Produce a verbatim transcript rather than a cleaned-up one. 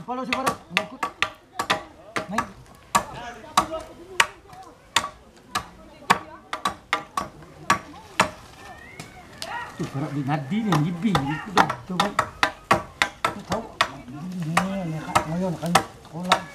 follow si Farad. Ngikut. Naik. Tu Farad di nadi ni nyibi itu dah. Tu kan. Tahu. Ini ni nak ngayon kan. Kolak.